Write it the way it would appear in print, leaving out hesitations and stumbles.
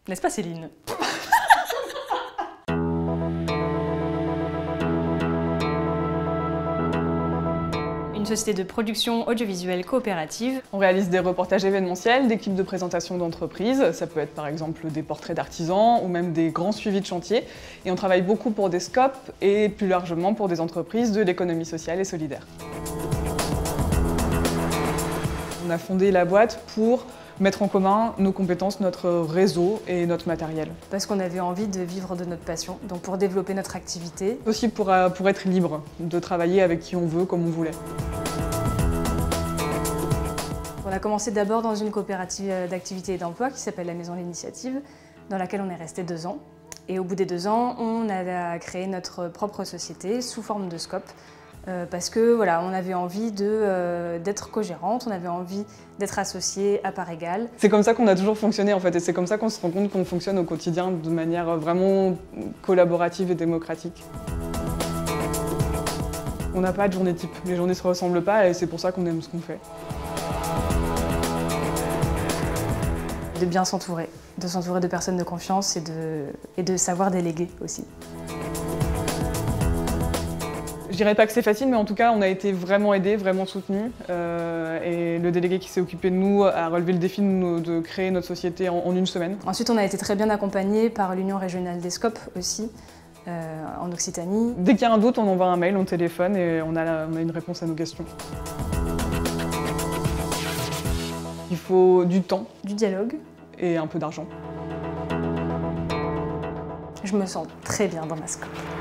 N'est-ce pas Céline? Une société de production audiovisuelle coopérative. On réalise des reportages événementiels, des clips de présentation d'entreprises, ça peut être par exemple des portraits d'artisans ou même des grands suivis de chantier. Et on travaille beaucoup pour des scopes et plus largement pour des entreprises de l'économie sociale et solidaire. On a fondé la boîte pour mettre en commun nos compétences, notre réseau et notre matériel. Parce qu'on avait envie de vivre de notre passion, donc pour développer notre activité. Aussi pour être libre, de travailler avec qui on veut, comme on voulait. On a commencé d'abord dans une coopérative d'activité et d'emploi qui s'appelle la Maison de l'Initiative, dans laquelle on est resté 2 ans. Et au bout des 2 ans, on a créé notre propre société sous forme de scope. Parce que voilà, on avait envie d'être co-gérante, on avait envie d'être associés à part égale. C'est comme ça qu'on a toujours fonctionné en fait, et c'est comme ça qu'on se rend compte qu'on fonctionne au quotidien de manière vraiment collaborative et démocratique. On n'a pas de journée type, les journées ne se ressemblent pas et c'est pour ça qu'on aime ce qu'on fait. De bien s'entourer, de personnes de confiance et de savoir déléguer aussi. Je dirais pas que c'est facile, mais en tout cas, on a été vraiment aidés, vraiment soutenus. Et le délégué qui s'est occupé de nous a relevé le défi de créer notre société en 1 semaine. Ensuite, on a été très bien accompagnés par l'Union régionale des scopes aussi, en Occitanie. Dès qu'il y a un doute, on envoie un mail, on téléphone et on a une réponse à nos questions. Il faut du temps. Du dialogue. Et un peu d'argent. Je me sens très bien dans ma scope.